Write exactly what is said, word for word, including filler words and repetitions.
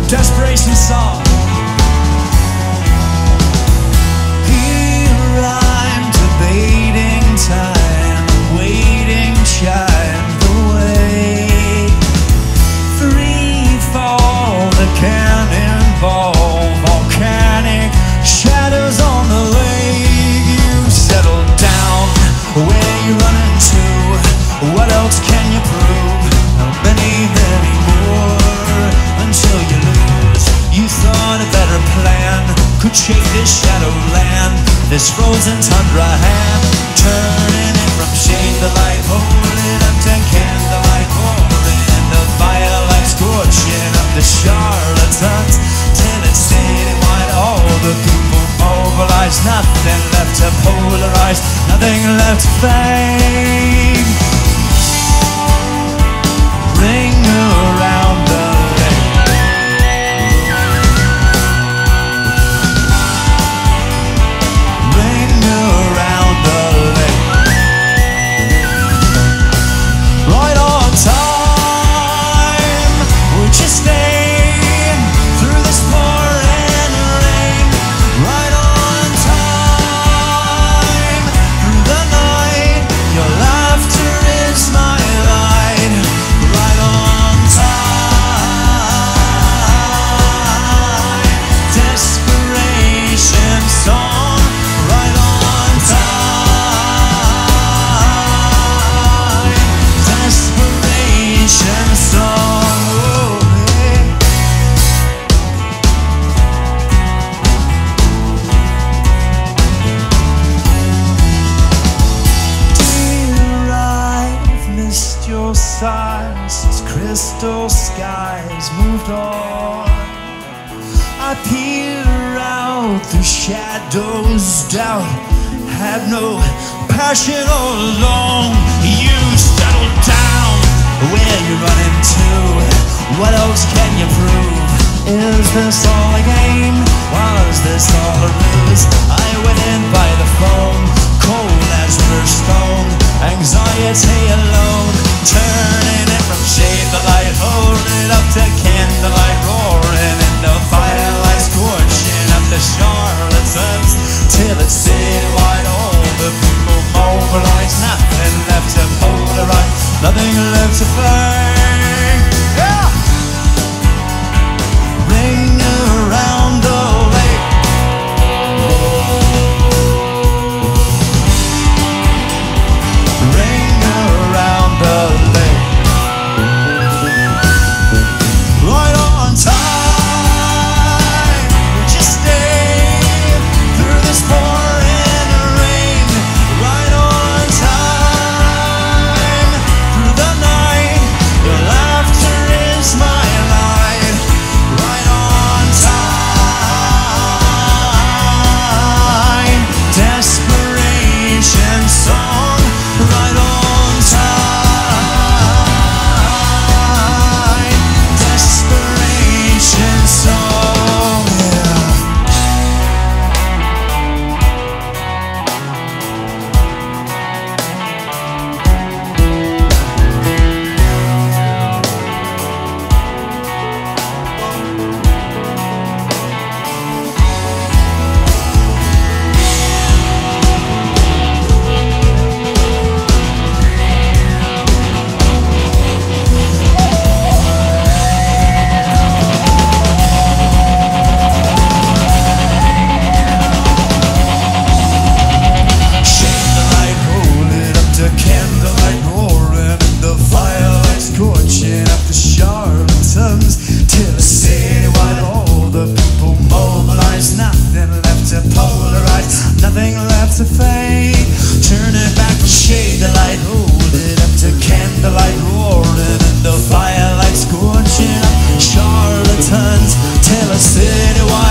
Desperation Song. Here I'm debating time, waiting, chime the way. Three fall, the cannonball, volcanic shadows on the lake. You settle down, where you running to? What else can you prove? How many, many more until you lose? You thought a better plan could shake this shadowland, this frozen tundra hand, turning it from shade to light, holding up to candlelight, pouring into firelight, scorching up the charlatans till it's citywide. All the people mobilized, nothing left to polarize, nothing left to fade. Ring around the lake. Ring around the lake. Right on time. Would you stay through this pouring rain? Right on time. Through the night, your laughter is my light. Right on time. Desperation song. Right on time. Desperation song. Oh, hey. Dear, I've missed your sighs since crystal skies moved on. I peer out through shadows, doubt had no passion all along. You settled down, where you running to? What else can you prove? Is this all a game? Was this all a ruse? I went in by the phone, cold as first stone, anxiety alone, turning it from shade to light, holding it up to candlelight, roaring into firelight, scorching up the charlatans till it's citywide. All the people mobilize, nothing left to polarize, nothing left to fade. Yeah! Ring around the lake. Ring around the lake. Right on time. Would you stay through this pouring rain? Right on time. Through the night, your laughter is my light. Right on time. Desperation song. Right on time. Desperation song. Yeah. Shake the light, hold it up to candlelight, roaring in the firelight, scorching up the charlatans till it's citywide. All the people mobilize, nothing left to polarize, nothing left to fade. Turn it back from shade to light, hold it up to candlelight, roaring in the firelight, scorching up charlatans till it's citywide.